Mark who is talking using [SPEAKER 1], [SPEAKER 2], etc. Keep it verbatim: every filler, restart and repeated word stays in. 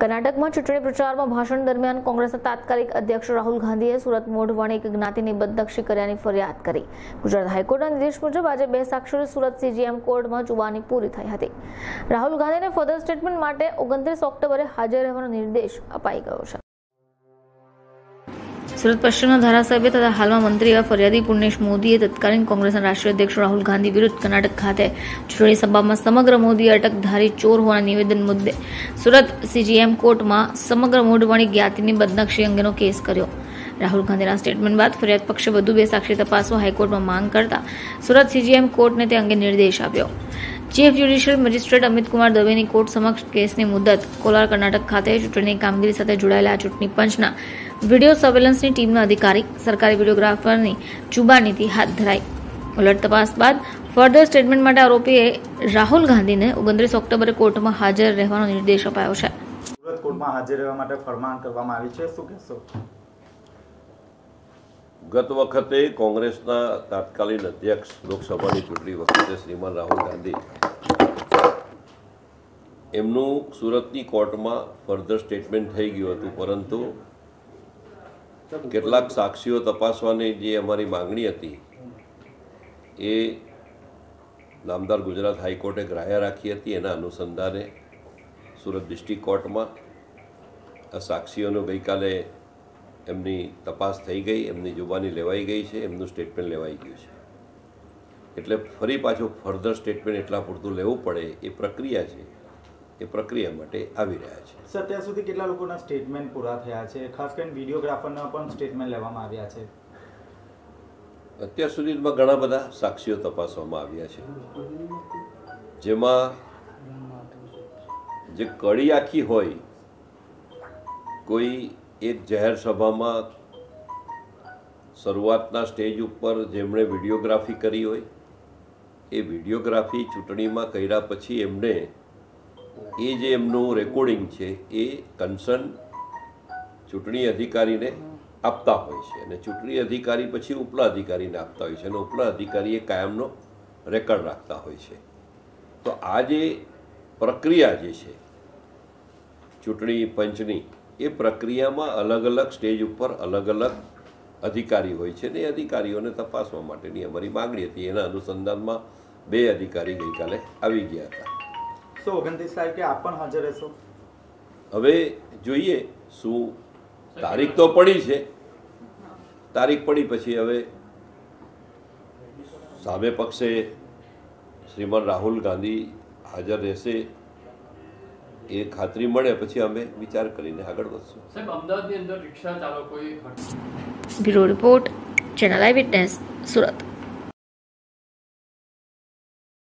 [SPEAKER 1] કર્ણાટકમાં ચૂંટણી પ્રચારમાં ભાષણ દરમિયાન કોંગ્રેસના તાત્કાલિક અધ્યક્ષ રાહુલ ગાંધીએ સુરત મોઢવાણી એક જ્ઞાતિની બદનક્ષી કર્યાની ફરિયાદ કરી। ગુજરાત હાઈકોર્ટના નિર્દેશ મુજબ આજે બે સાક્ષીઓની સુરત સીજીએમ કોર્ટમાં જુબાની પૂરી થઈ હતી। રાહુલ ગાંધીને ફર્ધર સ્ટેટમેન્ટ માટે ઓગણત્રીસ ઓક્ટોબરે હાજર રહેવાનો નિર્દેશ અપાઈ ગયો છે। સુરત પશ્ચિમના ધારાસભ્ય તથા હાલમાં મંત્રી એવા ફરિયાદી પુણ્યેશ મોદીએ તત્કાલીન કોંગ્રેસના રાષ્ટ્રીય અધ્યક્ષ રાહુલ ગાંધી વિરુદ્ધ કર્ણાટક ખાતે ચૂંટણી સભામાં સમગ્ર મોદી અટકધારી ચોર હોવાના નિવેદન મુદ્દે સુરત સીજીએમ કોર્ટમાં સમગ્ર મોઢવાણી જ્ઞાતિની બદનક્ષી અંગેનો કેસ કર્યો। રાહુલ ગાંધીના સ્ટેટમેન્ટ બાદ ફરિયાદ પક્ષે વધુ બે સાક્ષી તપાસવા હાઈકોર્ટમાં માંગ કરતા સુરત સીજીએમ કોર્ટને તે અંગે નિર્દેશ આપ્યો। Chief judicial magistrate Amit Kumar દવેની કોર્ટ સમક્ષ કેસની મુદત કોલાર કર્ણાટક ખાતે ચૂંટણીની કામગીરી સાથે જોડાયેલા ચૂંટણી પંચના વિડીયો સર્વેલન્સની ટીમના અધિકારી સરકારી વિડીયોગ્રાફરની જુબાનીથી હાથ ધરાઈ। ઉલટ તપાસ બાદ ફર્ધર સ્ટેટમેન્ટ માટે આરોપીએ રાહુલ ગાંધીને ઓગણત્રીસ ઓક્ટોબરે કોર્ટમાં હાજર રહેવાનો નિર્દેશ અપાયો છે।
[SPEAKER 2] સુરત કોર્ટમાં હાજર રહેવા માટે ફરમાન કરવામાં આવી છે, શું કહેશો?
[SPEAKER 3] ગત વખતે કોંગ્રેસના તાત્કાલિન અધ્યક્ષ લોકસભાની ચૂંટણી વખતે શ્રીમાન રાહુલ ગાંધી એમનું સુરતની કોર્ટમાં ફર્ધર સ્ટેટમેન્ટ થઈ ગયું હતું, પરંતુ કેટલાક સાક્ષીઓ તપાસવાની જે અમારી માંગણી હતી એ નામદાર ગુજરાત હાઈકોર્ટે ગ્રાહ્ય રાખી હતી। એના અનુસંધાને સુરત ડિસ્ટ્રિક્ટ કોર્ટમાં આ સાક્ષીઓનો ગઈકાલે એમની તપાસ થઈ ગઈ, એમની જુબાની લેવાઈ ગઈ છે, એમનું સ્ટેટમેન્ટ લેવાઈ ગયું છે। એટલે ફરી પાછું ફર્ધર સ્ટેટમેન્ટ એટલા પૂરતું લેવું પડે એ પ્રક્રિયા છે, એ પ્રક્રિયા માટે આવી રહ્યા છે।
[SPEAKER 2] સર, અત્યાર સુધી કેટલા લોકોના સ્ટેટમેન્ટ પૂરા થયા છે? ખાસ કરીને વિડીયોગ્રાફરના પણ સ્ટેટમેન્ટ લેવામાં આવ્યા છે?
[SPEAKER 3] અત્યાર સુધીમાં ઘણા બધા સાક્ષીઓ તપાસવામાં આવ્યા છે, જેમાં જે કડી આખી હોય, કોઈ એક જાહેર સભામાં શરૂઆતના સ્ટેજ ઉપર જેમણે વિડીયોગ્રાફી કરી હોય, એ વિડીયોગ્રાફી ચૂંટણીમાં કર્યા પછી એમને એ જે એમનું રેકોર્ડિંગ છે એ કન્સર્ન ચૂંટણી અધિકારીને આપતા હોય છે, અને ચૂંટણી અધિકારી પછી ઉપલા અધિકારીને આપતા હોય છે, અને ઉપલા અધિકારી એ કાયમનો રેકોર્ડ રાખતા હોય છે। તો આ જે પ્રક્રિયા જે છે ચૂંટણી પંચની, એ પ્રક્રિયામાં અલગ અલગ સ્ટેજ ઉપર અલગ અલગ અધિકારી હોય છે, ને એ અધિકારીઓને તપાસવા માટેની અમારી માગણી હતી। એના અનુસંધાનમાં બે અધિકારી ગઈકાલે આવી ગયા હતા।
[SPEAKER 2] સો ઓગણત્રીસ તારીખે આપ પણ હાજર રહેશો?
[SPEAKER 3] હવે જોઈએ શું, તારીખ તો પડી છે, તારીખ પડી પછી હવે સામે પક્ષે શ્રીમાન રાહુલ ગાંધી હાજર રહેશે એ ખાતરી મળે પછી અમે વિચાર કરીને આગળ વધશું।
[SPEAKER 4] સાહેબ, અમદાવાદની અંદર રિક્ષા ચાલકોએ
[SPEAKER 1] bureau report, channel eye witness, Surat.